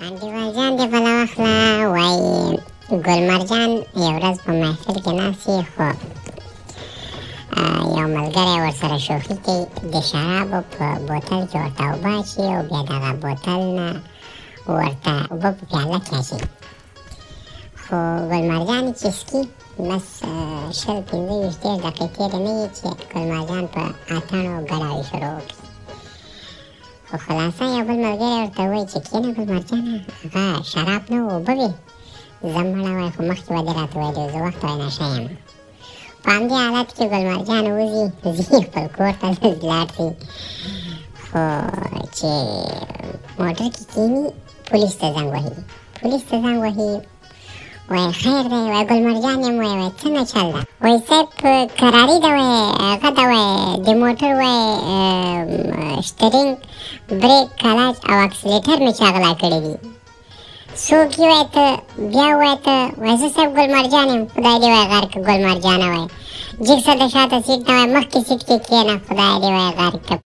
انډیوال جان دې بله واخله وایي ګل مرجان یو ورځ په محفل کې ناست وي خو یو ملګری ورسره شوخي کوي د شرابو په بوتل کې ورته اوبه اچوي او بیا دغه بوتل نه ورته اوبه په پیاله کې اچوي خو ګل مرجان چې څکي بس 15-20 دقیقې تېرې نه وي چې ګل مرجان په اتڼو ګډاوي شروع وکړي خو خلاصه یو بل ملګری ورته ووایي چې کښېنه ګل مرجانه هغه شراب نه و اوبه وې زه مړه وای خو مخکې به دې راته ویلي زه وخته وای نشه یم په همدې حالت کې ګل مرجان وځي ځي خپل کور ته لاړ شي خو چې موټر کې کښېني پولیس ته زنګ وهي وای خیر دی وای ګل مرجان یم وای څنګه چل ده وای صاحب کراري ده وای هغه ده وای د موټر وای شټرینګ بریک کلچ او اکسلیټر مې چاغلا کړي دي څوک یې وای ته بیا وای ته وای زه صاحب ګل مرجان یم خدای دې وای غر که ګل مرجانه وای جګ څه د شاته سیټ نه وای مخکې سیټ کې کښېنه خدای دې وای غر که